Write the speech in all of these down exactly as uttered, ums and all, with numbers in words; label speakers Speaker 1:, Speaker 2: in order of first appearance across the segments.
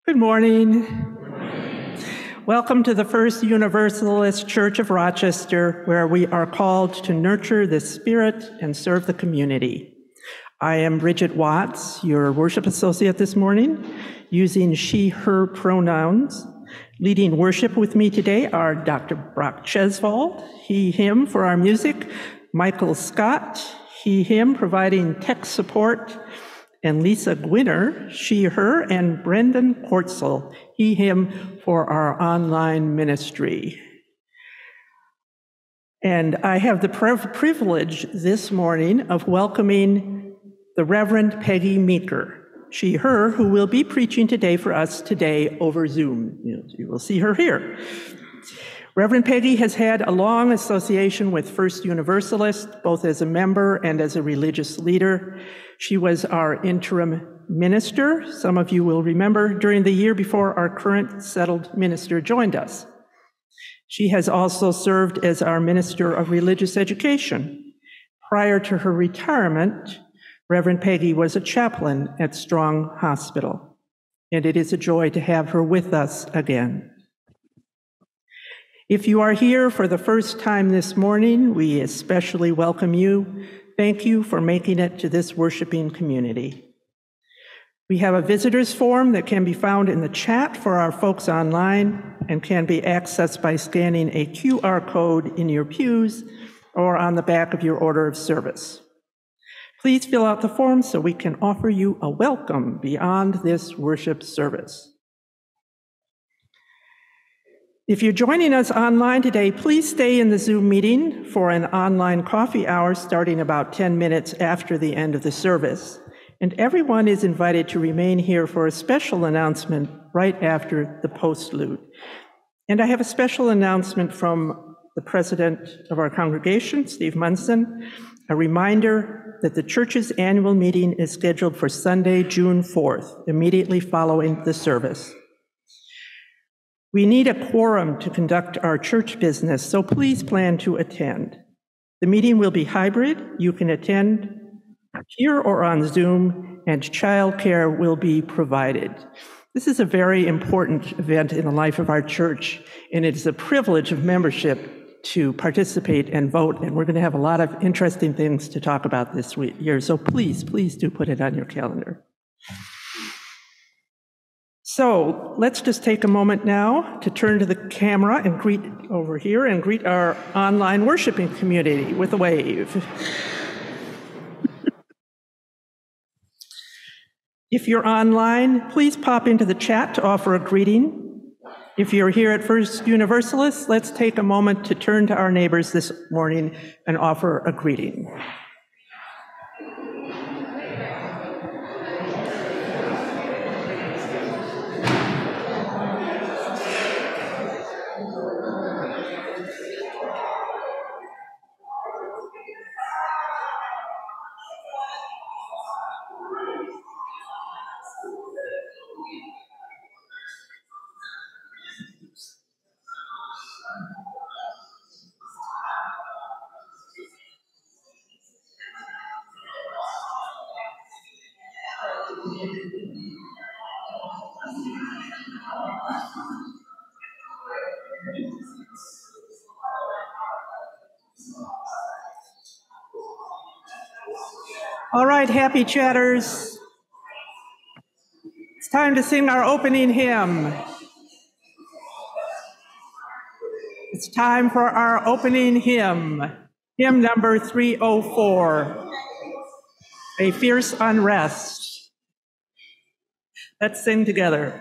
Speaker 1: Good morning. Welcome to the First Universalist Church of Rochester, where we are called to nurture the spirit and serve the community. I am Bridget Watts, your worship associate this morning, using she, her pronouns. Leading worship with me today are Doctor Brock Chesvold, he, him for our music, Michael Scott, he, him providing tech support, and Lisa Gwinner, she, her, and Brendan Kortzel, he, him, for our online ministry. And I have the privilege this morning of welcoming the Reverend Peggy Meeker, she, her, who will be preaching today for us today over Zoom. You will see her here. Reverend Peggy has had a long association with First Universalist, both as a member and as a religious leader. She was our interim minister, some of you will remember, during the year before our current settled minister joined us. She has also served as our Minister of Religious Education. Prior to her retirement, Reverend Peggy was a chaplain at Strong Hospital, and it is a joy to have her with us again. If you are here for the first time this morning, we especially welcome you. Thank you for making it to this worshiping community. We have a visitors form that can be found in the chat for our folks online and can be accessed by scanning a Q R code in your pews or on the back of your order of service. Please fill out the form so we can offer you a welcome beyond this worship service. If you're joining us online today, please stay in the Zoom meeting for an online coffee hour starting about ten minutes after the end of the service. And everyone is invited to remain here for a special announcement right after the postlude. And I have a special announcement from the president of our congregation, Steve Munson, a reminder that the church's annual meeting is scheduled for Sunday, June fourth, immediately following the service. We need a quorum to conduct our church business, so please plan to attend. The meeting will be hybrid. You can attend here or on Zoom, and childcare will be provided. This is a very important event in the life of our church, and it is a privilege of membership to participate and vote, and we're going to have a lot of interesting things to talk about this year, so please, please do put it on your calendar. So let's just take a moment now to turn to the camera and greet over here and greet our online worshiping community with a wave. If you're online, please pop into the chat to offer a greeting. If you're here at First Universalist, let's take a moment to turn to our neighbors this morning and offer a greeting. All right, happy chatters. It's time to sing our opening hymn. It's time for our opening hymn, hymn number three oh four, A Fierce Unrest. Let's sing together.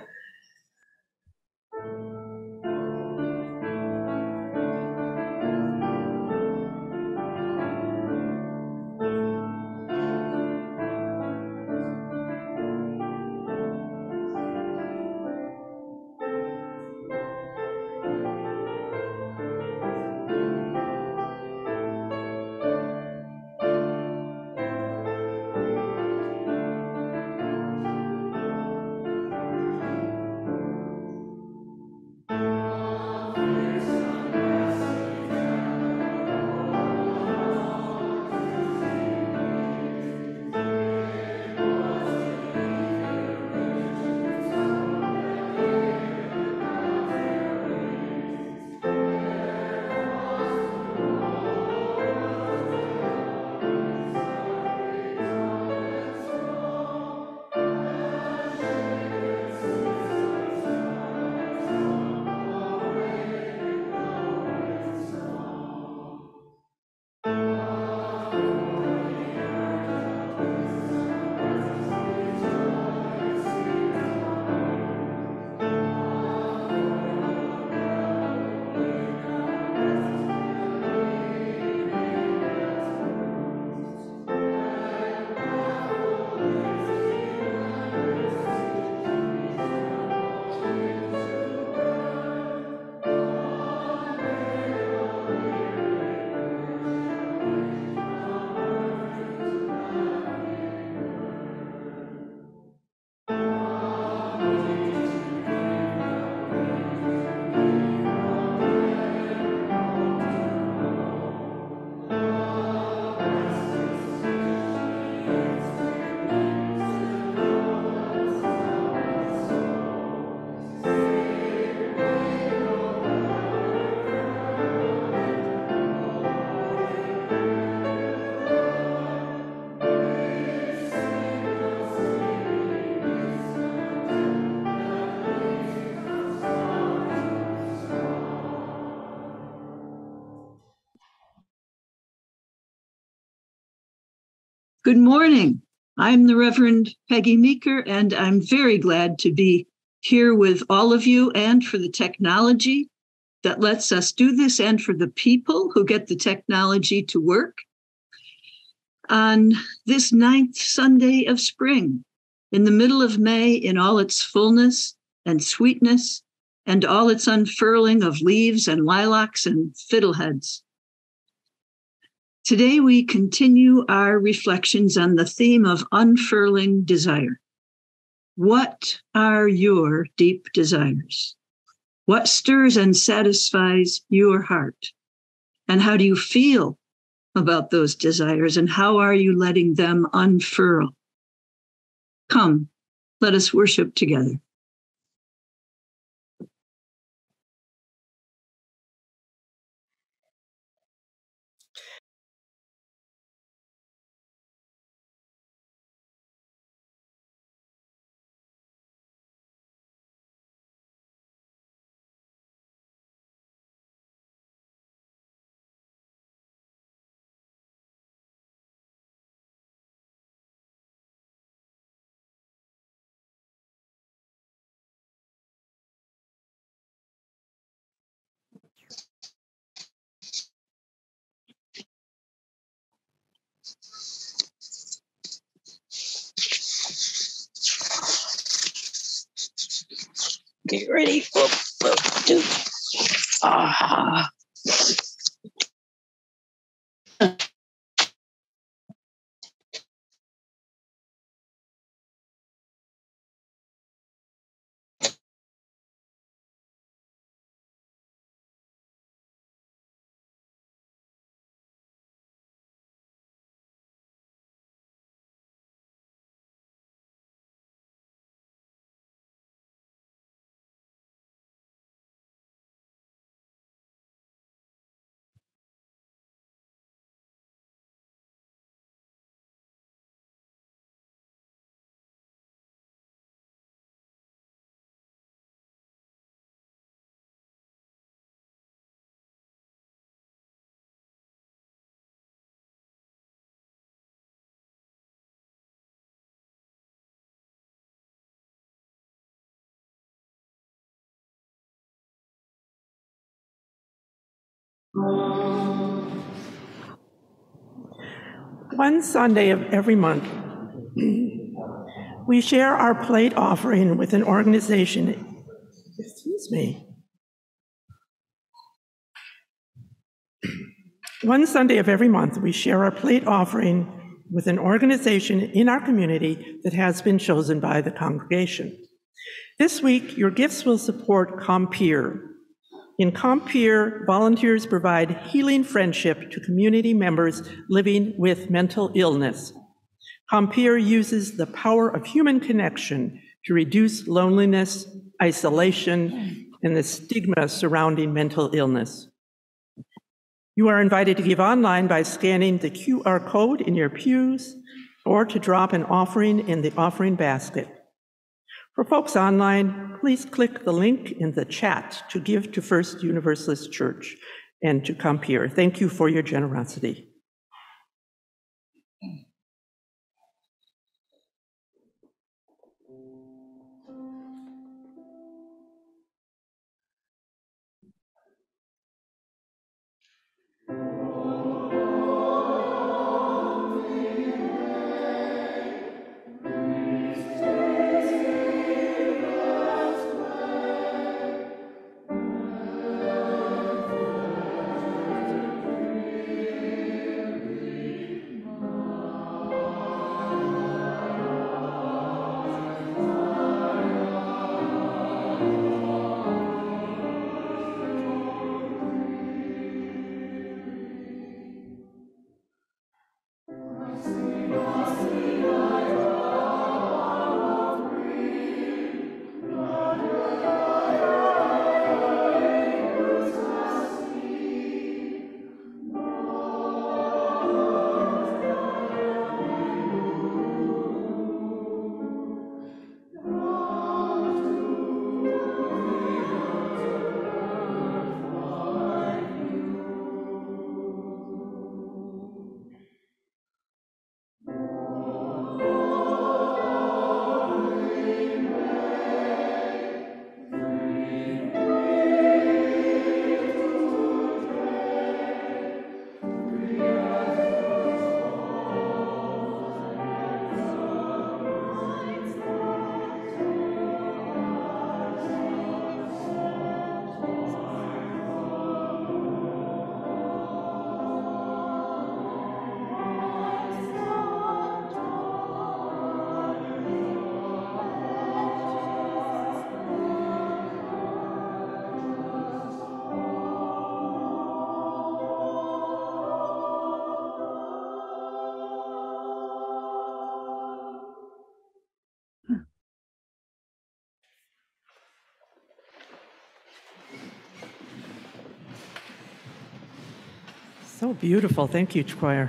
Speaker 2: Good morning. I'm the Reverend Peggy Meeker, and I'm very glad to be here with all of you and for the technology that lets us do this and for the people who get the technology to work on this ninth Sunday of spring, in the middle of May, in all its fullness and sweetness and all its unfurling of leaves and lilacs and fiddleheads. Today, we continue our reflections on the theme of unfurling desire. What are your deep desires? What stirs and satisfies your heart? And how do you feel about those desires? And how are you letting them unfurl? Come, let us worship together. Get ready. Whoop, whoop, do. Ah.
Speaker 1: One Sunday of every month, we share our plate offering with an organization, excuse me. One Sunday of every month, we share our plate offering with an organization in our community that has been chosen by the congregation. This week, your gifts will support Compeer. In Compeer, volunteers provide healing friendship to community members living with mental illness. Compeer uses the power of human connection to reduce loneliness, isolation, and the stigma surrounding mental illness. You are invited to give online by scanning the Q R code in your pews or to drop an offering in the offering basket. For folks online, please click the link in the chat to give to First Universalist Church and to Compeer. Thank you for your generosity. So beautiful. Thank you, choir.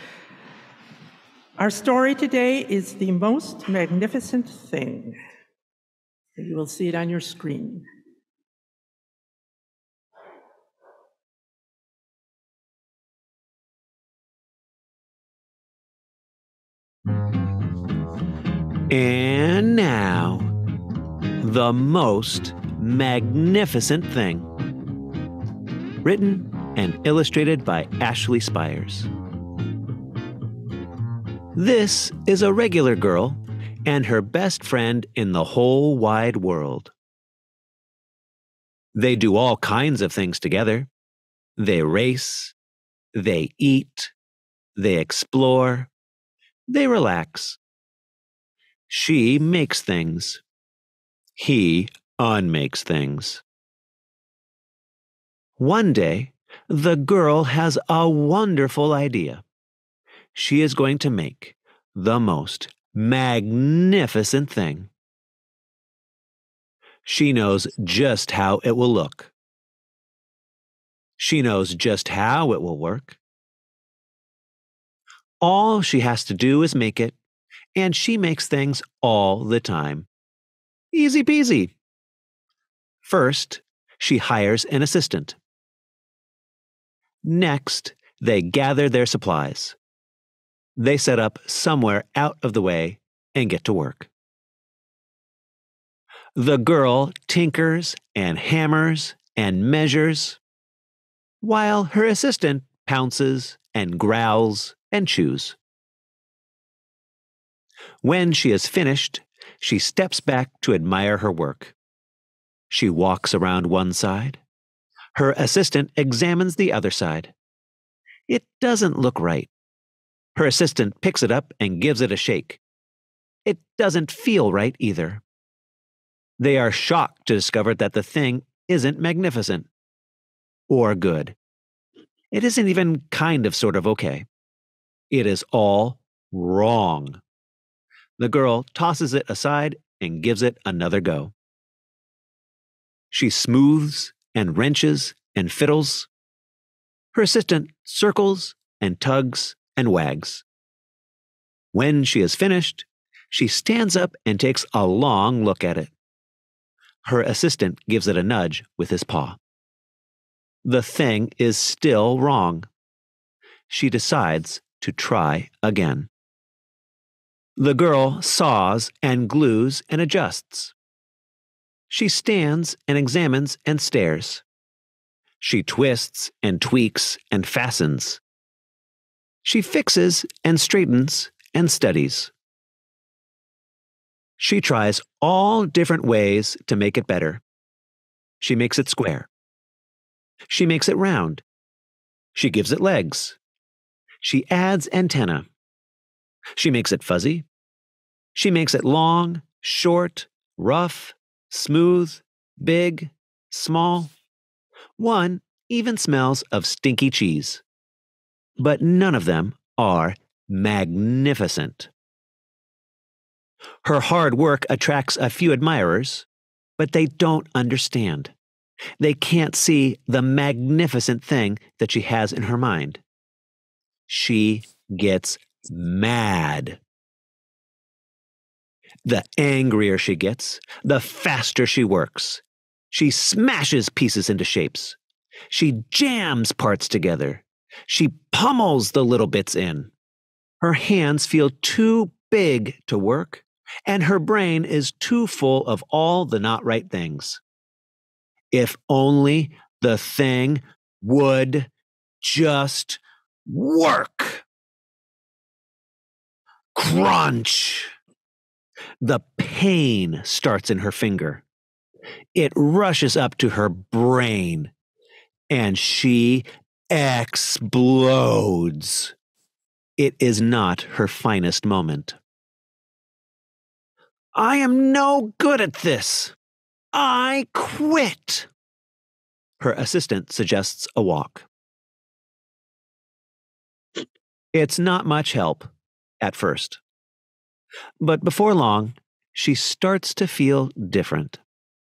Speaker 1: Our story today is The Most Magnificent Thing. You will see it on your screen.
Speaker 3: And now, The Most Magnificent Thing. Written and illustrated by Ashley Spires. This is a regular girl and her best friend in the whole wide world. They do all kinds of things together. They race, they eat, they explore, they relax. She makes things. He unmakes things. One day, the girl has a wonderful idea. She is going to make the most magnificent thing. She knows just how it will look. She knows just how it will work. All she has to do is make it, and she makes things all the time. Easy peasy. First, she hires an assistant. Next, they gather their supplies. They set up somewhere out of the way and get to work. The girl tinkers and hammers and measures, while her assistant pounces and growls and chews. When she is finished, she steps back to admire her work. She walks around one side. Her assistant examines the other side. It doesn't look right. Her assistant picks it up and gives it a shake. It doesn't feel right either. They are shocked to discover that the thing isn't magnificent or good. It isn't even kind of sort of okay. It is all wrong. The girl tosses it aside and gives it another go. She smooths and wrenches and fiddles. Her assistant circles and tugs and wags. When she is finished, she stands up and takes a long look at it. Her assistant gives it a nudge with his paw. The thing is still wrong. She decides to try again. The girl saws and glues and adjusts. She stands and examines and stares. She twists and tweaks and fastens. She fixes and straightens and studies. She tries all different ways to make it better. She makes it square. She makes it round. She gives it legs. She adds antenna. She makes it fuzzy. She makes it long, short, rough, smooth, big, small. One even smells of stinky cheese. But none of them are magnificent. Her hard work attracts a few admirers, but they don't understand. They can't see the magnificent thing that she has in her mind. She gets mad. The angrier she gets, the faster she works. She smashes pieces into shapes. She jams parts together. She pummels the little bits in. Her hands feel too big to work, and her brain is too full of all the not right things. If only the thing would just work. Crunch! The pain starts in her finger. It rushes up to her brain, and she explodes. It is not her finest moment. I am no good at this. I quit. Her assistant suggests a walk. It's not much help at first. But before long, she starts to feel different.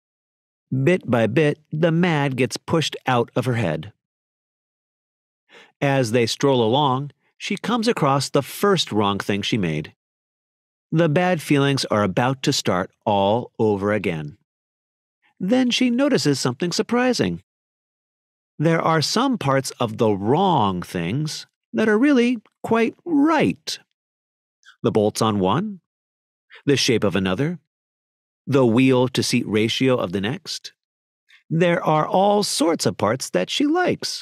Speaker 3: Bit by bit, the mad gets pushed out of her head. As they stroll along, she comes across the first wrong thing she made. The bad feelings are about to start all over again. Then she notices something surprising. There are some parts of the wrong things that are really quite right. The bolts on one, the shape of another, the wheel-to-seat ratio of the next. There are all sorts of parts that she likes.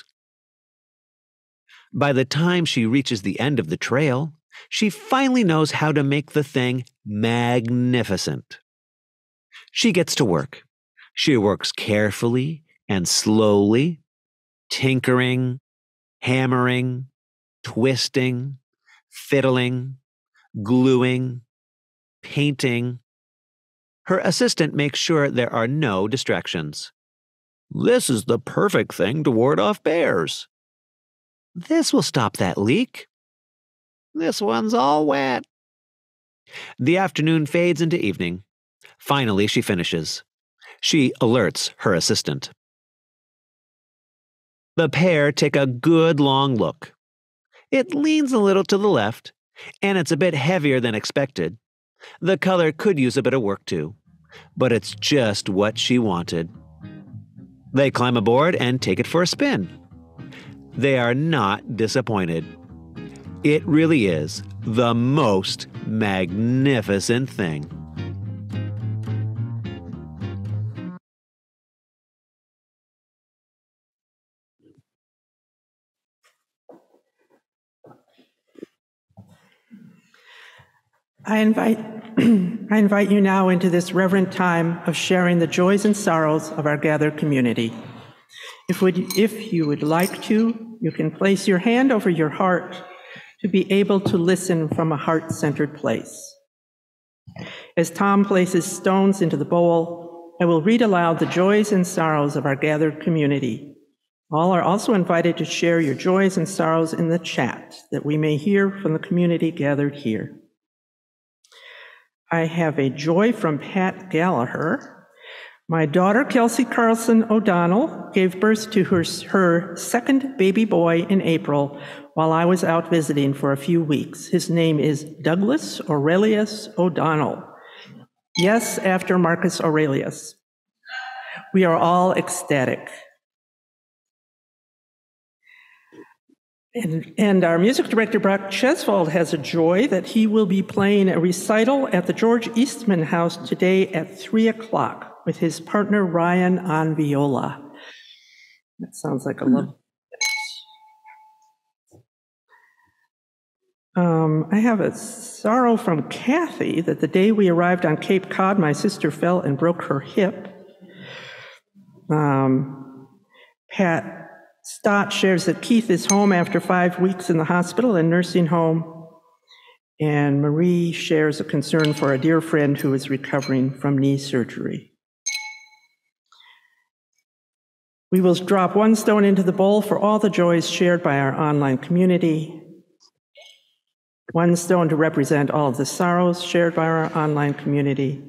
Speaker 3: By the time she reaches the end of the trail, she finally knows how to make the thing magnificent. She gets to work. She works carefully and slowly, tinkering, hammering, twisting, fiddling, gluing, painting. Her assistant makes sure there are no distractions. This is the perfect thing to ward off bears. This will stop that leak. This one's all wet. The afternoon fades into evening. Finally, she finishes. She alerts her assistant. The pair take a good long look. It leans a little to the left, and it's a bit heavier than expected. The color could use a bit of work too, but it's just what she wanted. They climb aboard and take it for a spin. They are not disappointed. It really is the most magnificent thing.
Speaker 1: I invite, I invite you now into this reverent time of sharing the joys and sorrows of our gathered community. If, would, if you would like to, you can place your hand over your heart to be able to listen from a heart-centered place. As Tom places stones into the bowl, I will read aloud the joys and sorrows of our gathered community. All are also invited to share your joys and sorrows in the chat that we may hear from the community gathered here. I have a joy from Pat Gallagher. My daughter, Kelsey Carlson O'Donnell, gave birth to her, her second baby boy in April while I was out visiting for a few weeks. His name is Douglas Aurelius O'Donnell. Yes, after Marcus Aurelius. We are all ecstatic. And, and our music director, Brock Chesvold, has a joy that he will be playing a recital at the George Eastman House today at three o'clock with his partner, Ryan, on viola. That sounds like a love. Um, I have a sorrow from Kathy that the day we arrived on Cape Cod, my sister fell and broke her hip. Um, Pat Stott shares that Keith is home after five weeks in the hospital and nursing home. And Marie shares a concern for a dear friend who is recovering from knee surgery. We will drop one stone into the bowl for all the joys shared by our online community. One stone to represent all of the sorrows shared by our online community.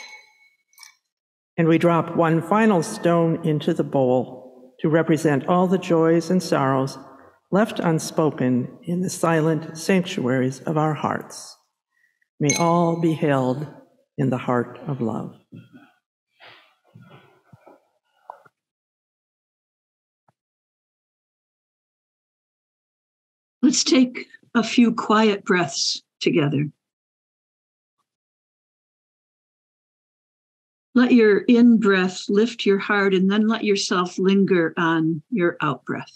Speaker 1: And we drop one final stone into the bowl to represent all the joys and sorrows left unspoken in the silent sanctuaries of our hearts. May all be held in the heart of love.
Speaker 2: Let's take a few quiet breaths together. Let your in-breath lift your heart, and then let yourself linger on your out-breath.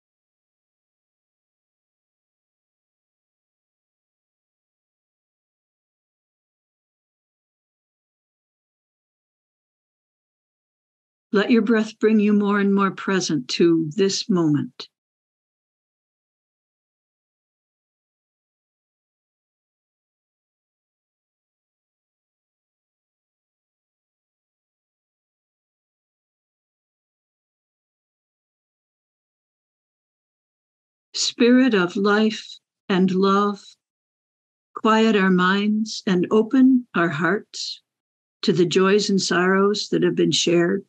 Speaker 2: Let your breath bring you more and more present to this moment. Spirit of life and love, quiet our minds and open our hearts to the joys and sorrows that have been shared.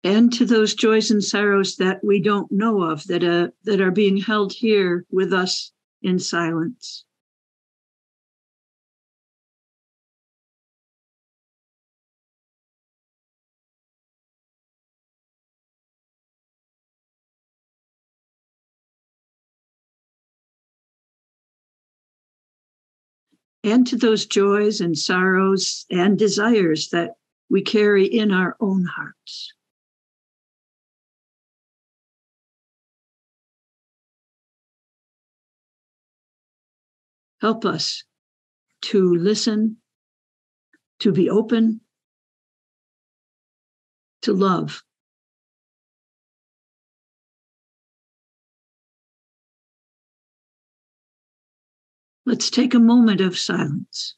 Speaker 2: and to those joys and sorrows that we don't know of, that, uh, that are being held here with us in silence. And to those joys and sorrows and desires that we carry in our own hearts. Help us to listen, to be open, to love. Let's take a moment of silence.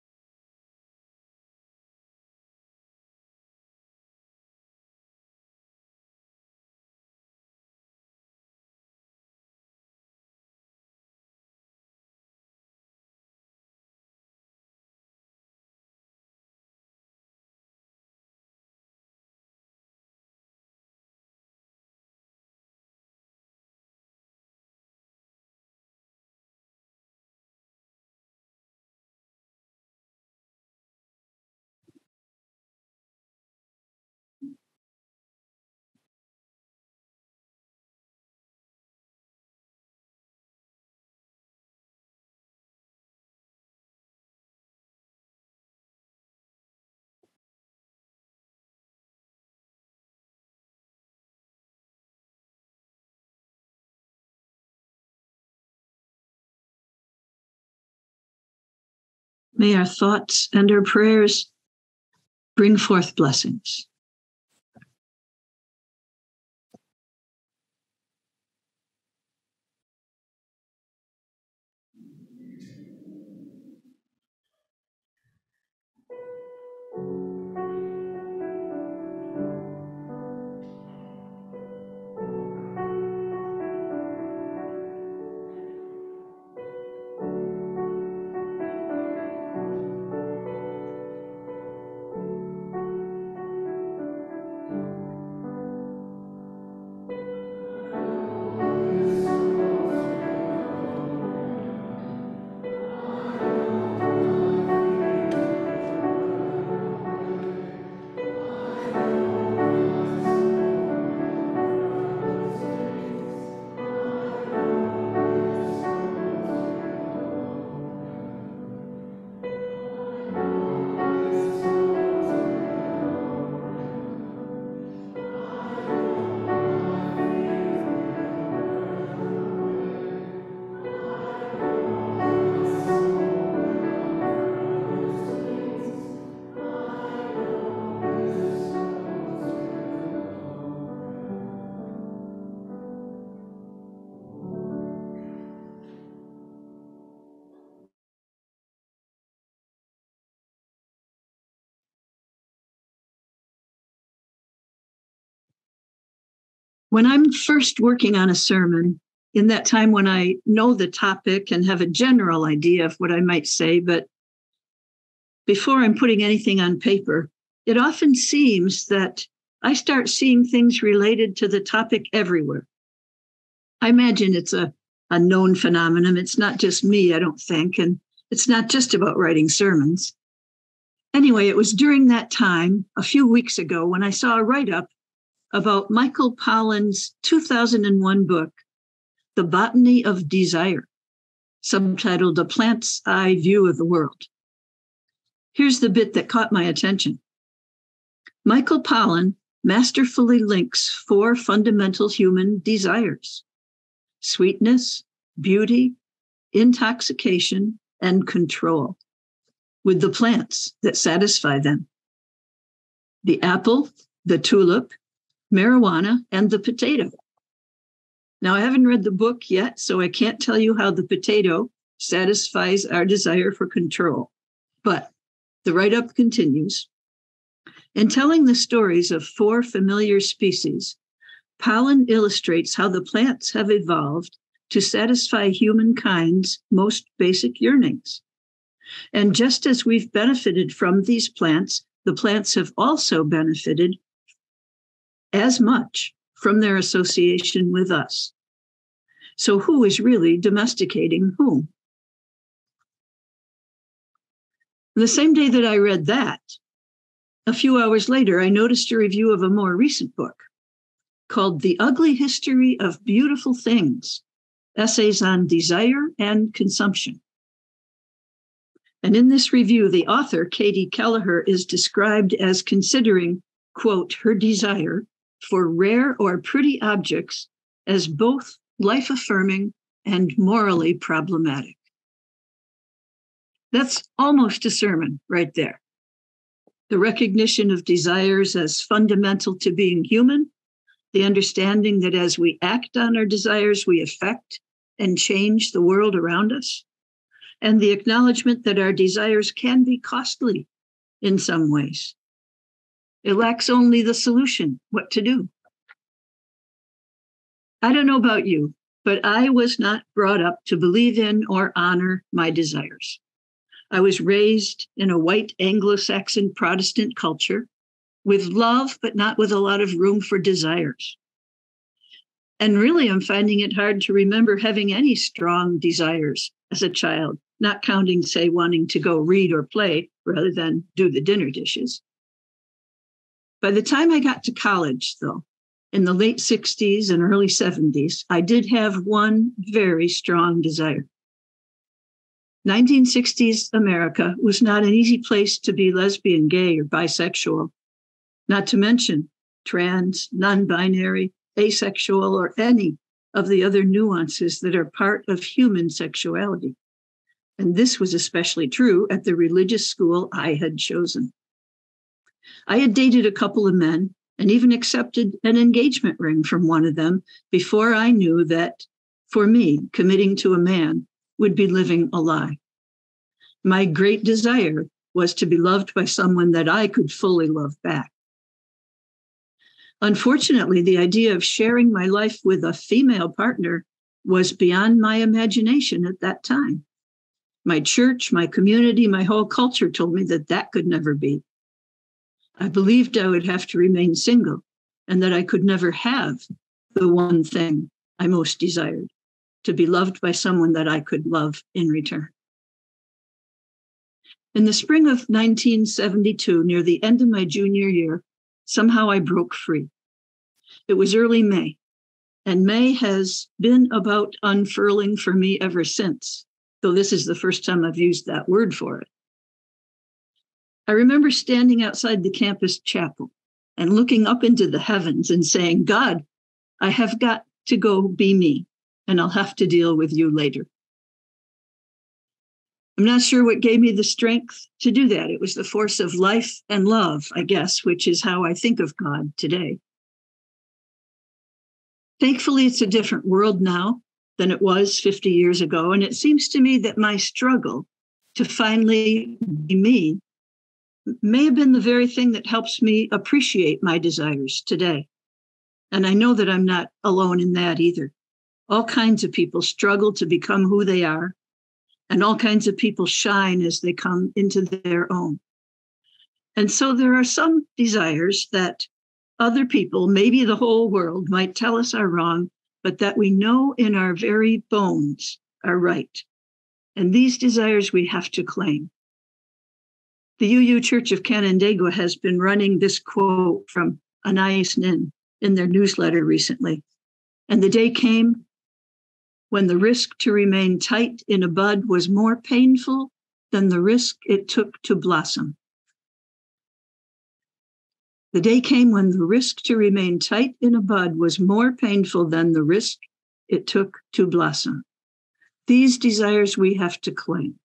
Speaker 2: May our thoughts and our prayers bring forth blessings. When I'm first working on a sermon, in that time when I know the topic and have a general idea of what I might say, but before I'm putting anything on paper, it often seems that I start seeing things related to the topic everywhere. I imagine it's a, a known phenomenon. It's not just me, I don't think, and it's not just about writing sermons. Anyway, it was during that time, a few weeks ago, when I saw a write-up about Michael Pollan's two thousand one book, The Botany of Desire, subtitled A Plant's Eye View of the World. Here's the bit that caught my attention. Michael Pollan masterfully links four fundamental human desires: sweetness, beauty, intoxication, and control, with the plants that satisfy them: the apple, the tulip, marijuana, and the potato. Now, I haven't read the book yet, so I can't tell you how the potato satisfies our desire for control. But the write-up continues. In telling the stories of four familiar species, Pollan illustrates how the plants have evolved to satisfy humankind's most basic yearnings. And just as we've benefited from these plants, the plants have also benefited as much from their association with us. So who is really domesticating whom? The same day that I read that, a few hours later, I noticed a review of a more recent book called The Ugly History of Beautiful Things, Essays on Desire and Consumption. And in this review, the author, Katie Kelleher, is described as considering, quote, her desire for rare or pretty objects as both life-affirming and morally problematic. That's almost a sermon right there. The recognition of desires as fundamental to being human, the understanding that as we act on our desires, we affect and change the world around us, and the acknowledgement that our desires can be costly in some ways. It lacks only the solution, what to do. I don't know about you, but I was not brought up to believe in or honor my desires. I was raised in a white Anglo-Saxon Protestant culture with love, but not with a lot of room for desires. And really, I'm finding it hard to remember having any strong desires as a child, not counting, say, wanting to go read or play rather than do the dinner dishes. By the time I got to college, though, in the late sixties and early seventies, I did have one very strong desire. nineteen sixties America was not an easy place to be lesbian, gay, or bisexual, not to mention trans, non-binary, asexual, or any of the other nuances that are part of human sexuality. And this was especially true at the religious school I had chosen. I had dated a couple of men and even accepted an engagement ring from one of them before I knew that, for me, committing to a man would be living a lie. My great desire was to be loved by someone that I could fully love back. Unfortunately, the idea of sharing my life with a female partner was beyond my imagination at that time. My church, my community, my whole culture told me that that could never be. I believed I would have to remain single and that I could never have the one thing I most desired, to be loved by someone that I could love in return. In the spring of nineteen seventy-two, near the end of my junior year, somehow I broke free. It was early May, and May has been about unfurling for me ever since, though this is the first time I've used that word for it. I remember standing outside the campus chapel and looking up into the heavens and saying, God, I have got to go be me, and I'll have to deal with you later. I'm not sure what gave me the strength to do that. It was the force of life and love, I guess, which is how I think of God today. Thankfully, it's a different world now than it was fifty years ago, and it seems to me that my struggle to finally be me may have been the very thing that helps me appreciate my desires today. And I know that I'm not alone in that either. All kinds of people struggle to become who they are, and all kinds of people shine as they come into their own. And so there are some desires that other people, maybe the whole world, might tell us are wrong, but that we know in our very bones are right. And these desires we have to claim. The U U Church of Canandaigua has been running this quote from Anais Nin in their newsletter recently. And the day came when the risk to remain tight in a bud was more painful than the risk it took to blossom. The day came when the risk to remain tight in a bud was more painful than the risk it took to blossom. These desires we have to claim.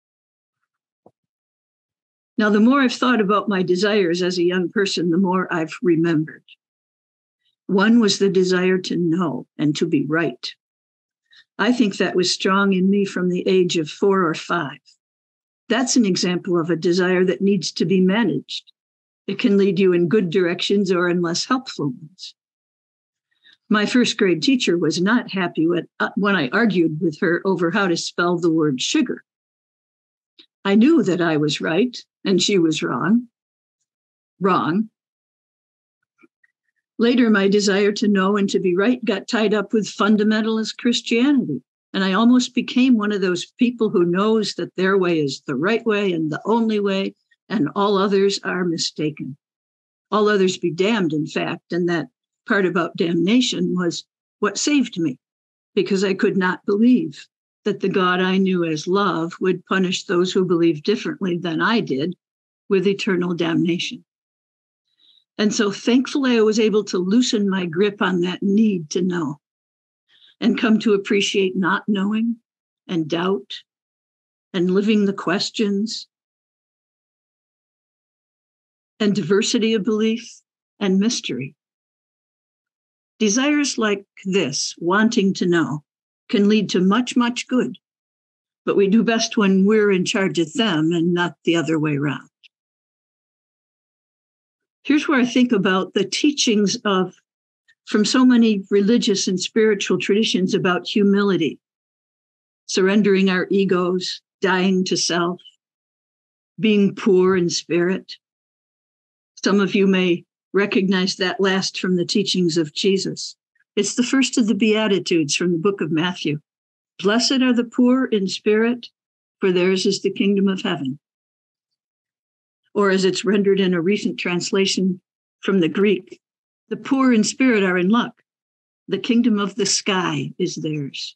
Speaker 2: Now, the more I've thought about my desires as a young person, the more I've remembered. One was the desire to know and to be right. I think that was strong in me from the age of four or five. That's an example of a desire that needs to be managed. It can lead you in good directions or in less helpful ones. My first grade teacher was not happy when, uh, when I argued with her over how to spell the word sugar. I knew that I was right and she was wrong. Wrong. Later, my desire to know and to be right got tied up with fundamentalist Christianity. And I almost became one of those people who knows that their way is the right way and the only way, and all others are mistaken. All others be damned, in fact. And that part about damnation was what saved me, because I could not believe that the God I knew as love would punish those who believed differently than I did with eternal damnation. And so thankfully, I was able to loosen my grip on that need to know and come to appreciate not knowing and doubt and living the questions and diversity of belief and mystery. Desires like this, wanting to know, can lead to much, much good, but we do best when we're in charge of them and not the other way around. Here's where I think about the teachings of, from so many religious and spiritual traditions about humility, surrendering our egos, dying to self, being poor in spirit. Some of you may recognize that last from the teachings of Jesus. It's the first of the Beatitudes from the book of Matthew. Blessed are the poor in spirit, for theirs is the kingdom of heaven. Or as it's rendered in a recent translation from the Greek, the poor in spirit are in luck. The kingdom of the sky is theirs.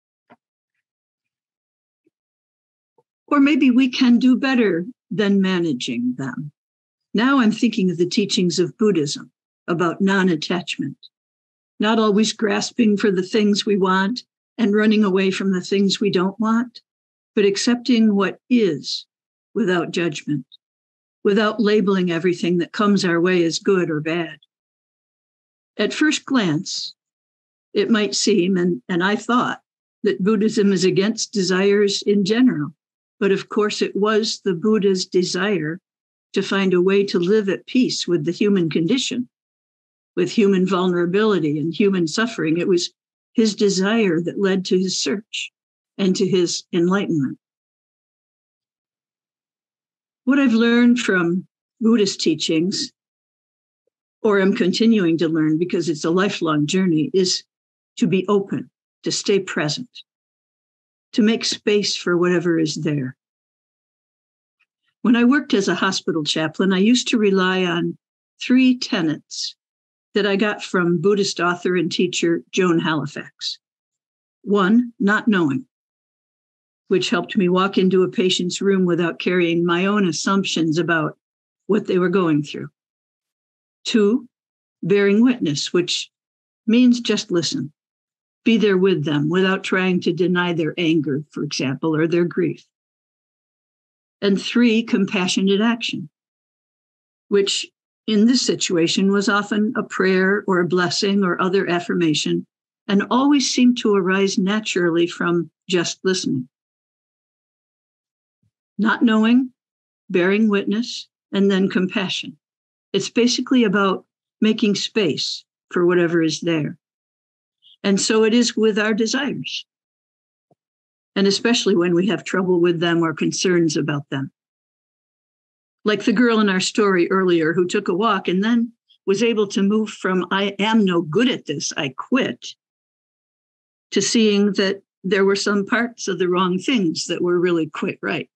Speaker 2: Or maybe we can do better than managing them. Now I'm thinking of the teachings of Buddhism about non-attachment, not always grasping for the things we want and running away from the things we don't want, but accepting what is without judgment, without labeling everything that comes our way as good or bad. At first glance, it might seem, and, and I thought, that Buddhism is against desires in general. But of course, it was the Buddha's desire to find a way to live at peace with the human condition, with human vulnerability and human suffering. It was his desire that led to his search and to his enlightenment. What I've learned from Buddhist teachings, or am continuing to learn because it's a lifelong journey, is to be open, to stay present, to make space for whatever is there. When I worked as a hospital chaplain, I used to rely on three tenets that I got from Buddhist author and teacher Joan Halifax. One, not knowing, which helped me walk into a patient's room without carrying my own assumptions about what they were going through. Two, bearing witness, which means just listen. Be there with them without trying to deny their anger, for example, or their grief. And three, compassionate action, which in this situation was often a prayer or a blessing or other affirmation, and always seemed to arise naturally from just listening. Not knowing, bearing witness, and then compassion. It's basically about making space for whatever is there. And so it is with our desires, and especially when we have trouble with them or concerns about them. Like the girl in our story earlier who took a walk and then was able to move from I am no good at this, I quit, to seeing that there were some parts of the wrong things that were really quite right.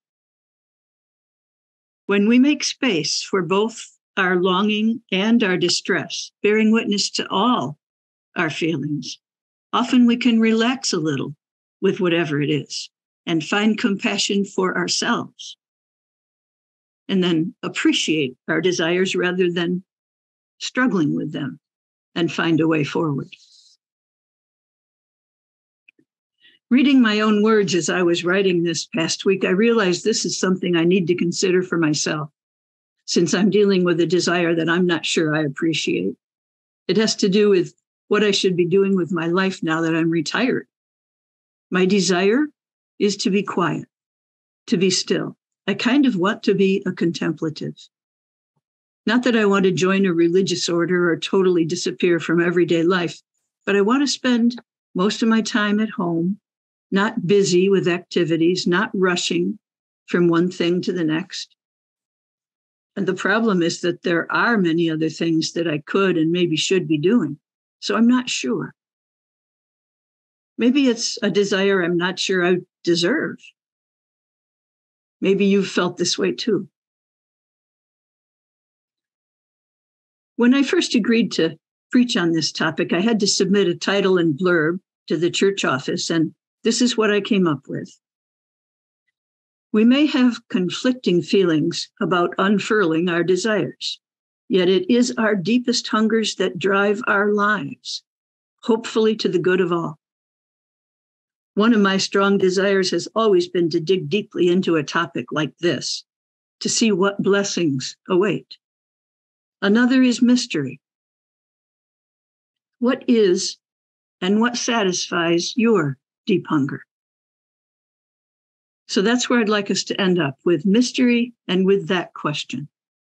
Speaker 2: When we make space for both our longing and our distress, bearing witness to all our feelings, often we can relax a little with whatever it is and find compassion for ourselves, and then appreciate our desires rather than struggling with them and find a way forward. Reading my own words as I was writing this past week, I realized this is something I need to consider for myself, since I'm dealing with a desire that I'm not sure I appreciate. It has to do with what I should be doing with my life now that I'm retired. My desire is to be quiet, to be still. I kind of want to be a contemplative. Not that I want to join a religious order or totally disappear from everyday life, but I want to spend most of my time at home, not busy with activities, not rushing from one thing to the next. And the problem is that there are many other things that I could and maybe should be doing. So I'm not sure. Maybe it's a desire I'm not sure I deserve. Maybe you've felt this way too. When I first agreed to preach on this topic, I had to submit a title and blurb to the church office, and this is what I came up with. We may have conflicting feelings about unfurling our desires, yet it is our deepest hungers that drive our lives, hopefully to the good of all. One of my strong desires has always been to dig deeply into a topic like this, to see what blessings await. Another is mystery. What is and what satisfies your deep hunger? So that's where I'd like us to end up, with mystery and with that question.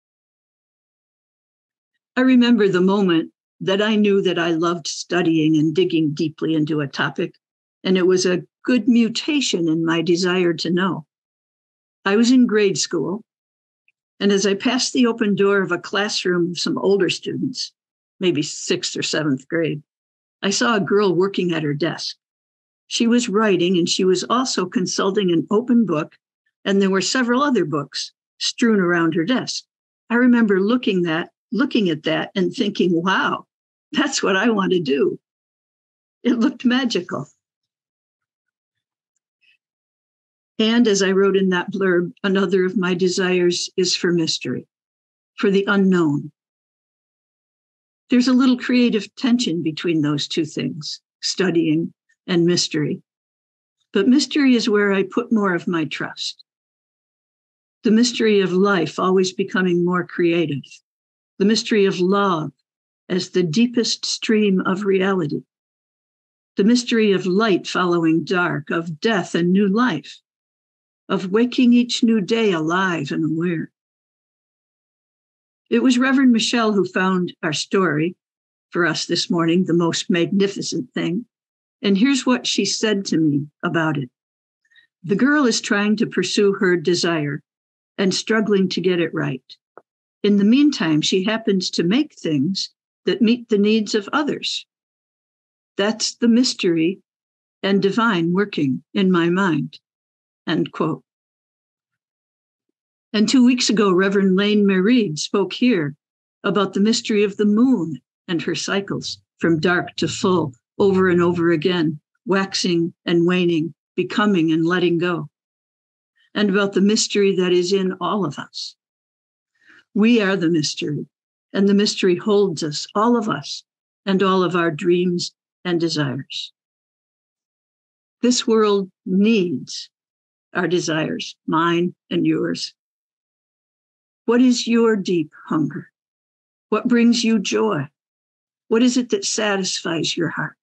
Speaker 2: I remember the moment that I knew that I loved studying and digging deeply into a topic, and it was a good mutation in my desire to know. I was in grade school, and as I passed the open door of a classroom of some older students, maybe sixth or seventh grade, I saw a girl working at her desk. She was writing, and she was also consulting an open book, and there were several other books strewn around her desk. I remember looking that, looking at that and thinking, wow, that's what I want to do. It looked magical. And as I wrote in that blurb, another of my desires is for mystery, for the unknown. There's a little creative tension between those two things, studying and mystery. But mystery is where I put more of my trust. The mystery of life always becoming more creative. The mystery of love as the deepest stream of reality. The mystery of light following dark, of death and new life, of waking each new day alive and aware. It was Reverend Michelle who found our story for us this morning, The Most Magnificent Thing. And here's what she said to me about it. The girl is trying to pursue her desire and struggling to get it right. In the meantime, she happens to make things that meet the needs of others. That's the mystery and divine working in my mind, end quote. And two weeks ago, Reverend Lane Merid spoke here about the mystery of the moon and her cycles from dark to full, over and over again, waxing and waning, becoming and letting go, and about the mystery that is in all of us. We are the mystery, and the mystery holds us, all of us, and all of our dreams and desires. This world needs our desires, mine and yours. What is your deep hunger? What brings you joy? What is it that satisfies your heart?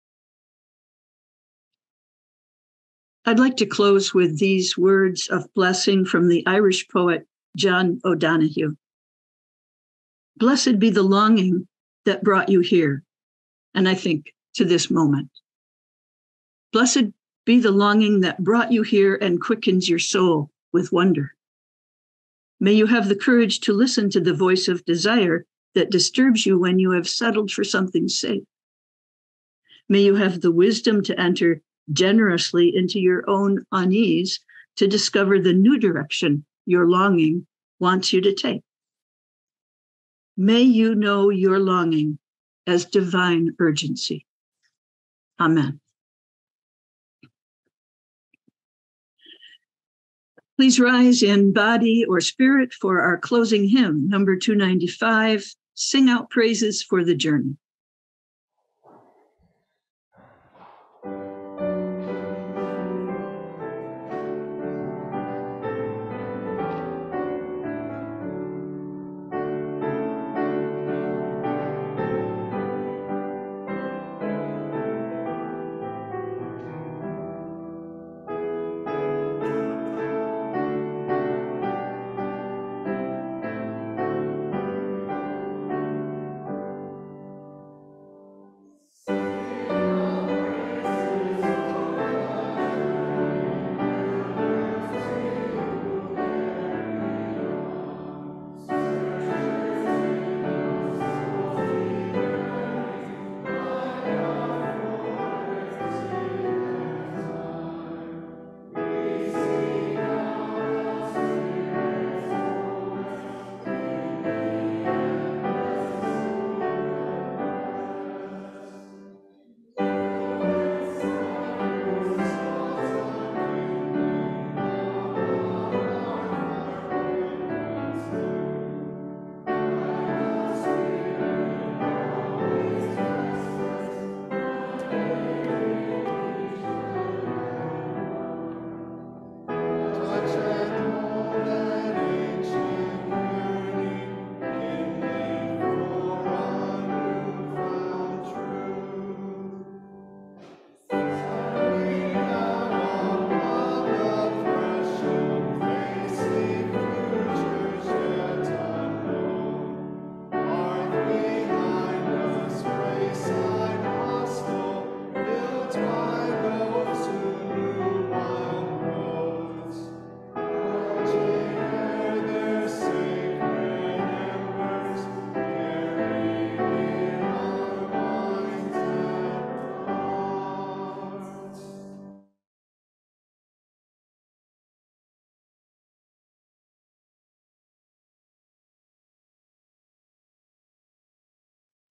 Speaker 2: I'd like to close with these words of blessing from the Irish poet John O'Donoghue. Blessed be the longing that brought you here, and I think to this moment. Blessed be the longing that brought you here and quickens your soul with wonder. May you have the courage to listen to the voice of desire that disturbs you when you have settled for something safe. May you have the wisdom to enter generously into your own unease to discover the new direction your longing wants you to take. May you know your longing as divine urgency. Amen. Please rise in body or spirit for our closing hymn, number two ninety-five, Sing Out Praises for the Journey.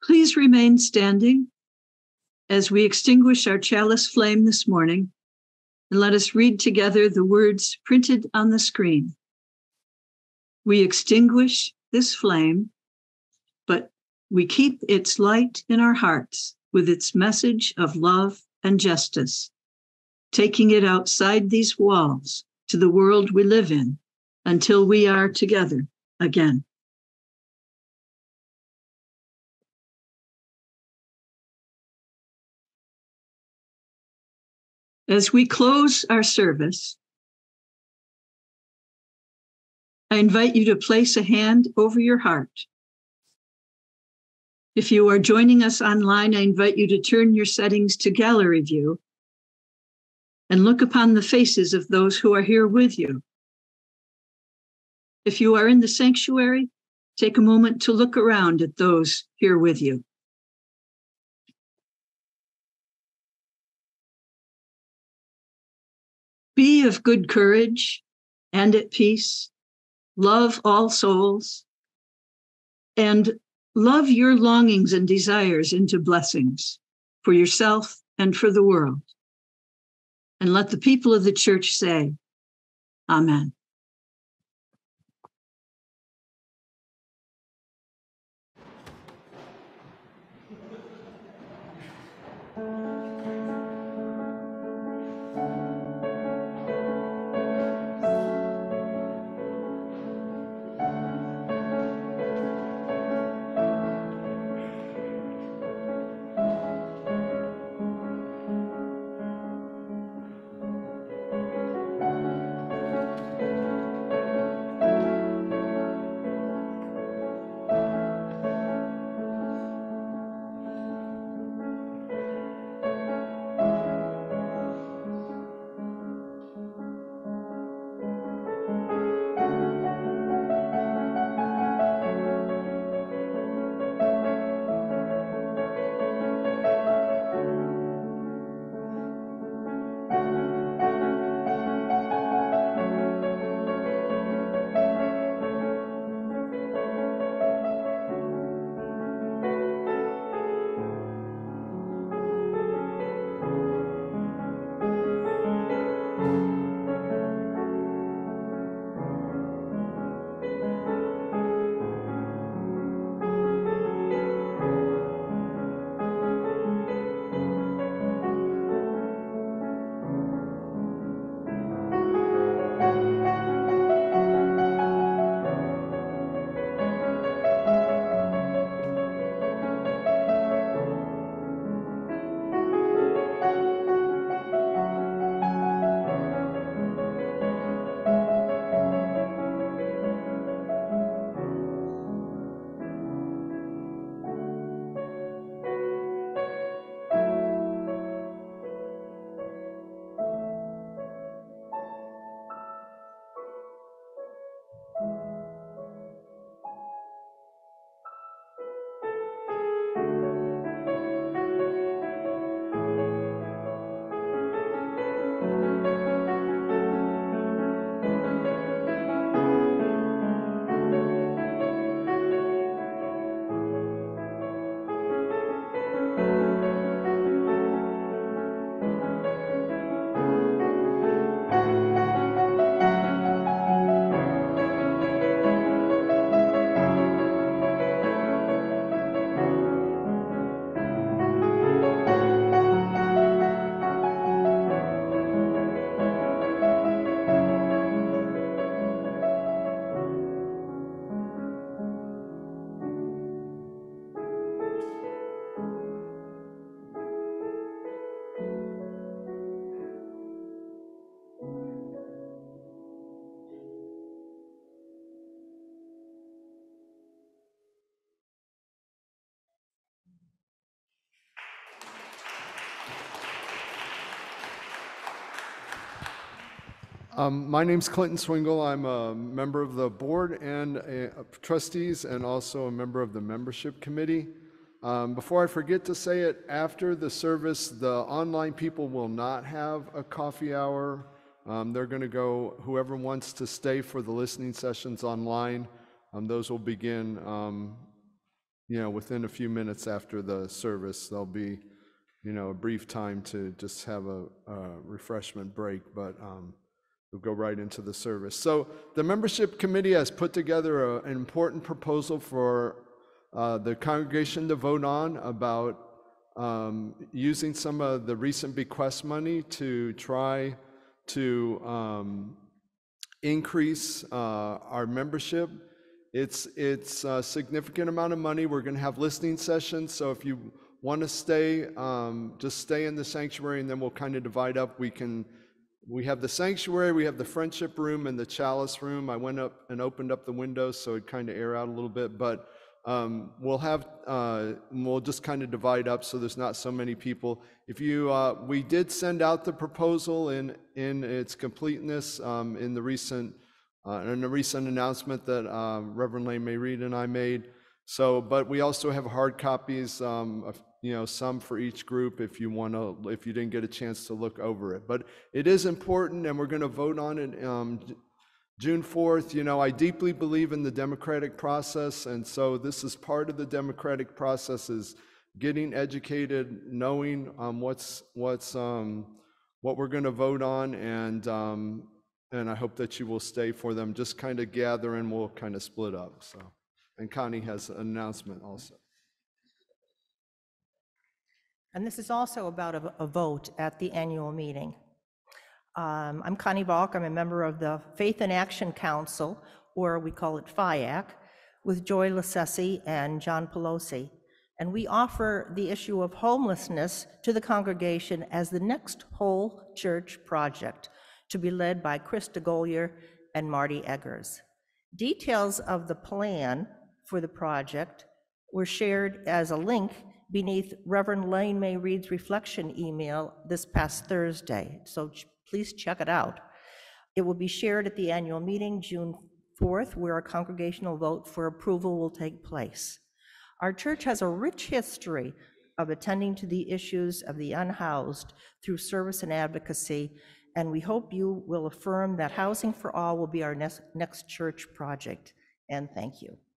Speaker 2: Please remain standing as we extinguish our chalice flame this morning, and let us read together the words printed on the screen. We extinguish this flame, but we keep its light in our hearts with its message of love and justice, taking it outside these walls to the world we live in until we are together again. As we close our service, I invite you to place a hand over your heart. If you are joining us online, I invite you to turn your settings to gallery view and look upon the faces of those who are here with you. If you are in the sanctuary, take a moment to look around at those here with you. Be of good courage and at peace. Love all souls, and love your longings and desires into blessings for yourself and for the world. And let the people of the church say, Amen.
Speaker 4: Um, my name's Clinton Swingle. I'm a member of the board and a, a trustees, and also a member of the membership committee. Um, before I forget to say it, after the service, the online people will not have a coffee hour. Um, they're going to go, whoever wants to stay for the listening sessions online, um, those will begin um, you know, within a few minutes after the service, there'll be, you know, a brief time to just have a, a refreshment break, but um, we'll go right into the service. So the membership committee has put together a, an important proposal for uh, the congregation to vote on about um, using some of the recent bequest money to try to um, increase uh, our membership. It's, it's a significant amount of money. We're going to have listening sessions, so if you want to stay, um, just stay in the sanctuary, and then we'll kind of divide up. We can, we have the sanctuary, we have the friendship room and the chalice room. I went up and opened up the windows so it kind of air out a little bit, but um, we'll have, uh, we'll just kind of divide up so there's not so many people. If you, uh, we did send out the proposal in, in its completeness um, in the recent, uh, in a recent announcement that uh, Reverend Lane May Reed and I made. So, but we also have hard copies, um, of, you know, some for each group if you want to, if you didn't get a chance to look over it. But it is important, and we're going to vote on it um, June fourth. You know, I deeply believe in the democratic process, and so this is part of the democratic process, is getting educated, knowing um, what's what's um, what we're going to vote on, and um, and I hope that you will stay for them. Just kind of gather, and we'll kind of split up. So. And Connie has an announcement also.
Speaker 5: And this is also about a, a vote at the annual meeting. Um, I'm Connie Balk. I'm a member of the Faith in Action Council, or we call it F I A C, with Joy Lassesi and John Pelosi. And we offer the issue of homelessness to the congregation as the next whole church project to be led by Chris DeGolier and Marty Eggers. Details of the plan for the project were shared as a link beneath Reverend Lane May Reed's reflection email this past Thursday, so please check it out. It will be shared at the annual meeting June fourth, where a congregational vote for approval will take place. Our church has a rich history of attending to the issues of the unhoused through service and advocacy, and we hope you will affirm that Housing for All will be our next, next church project, and thank you.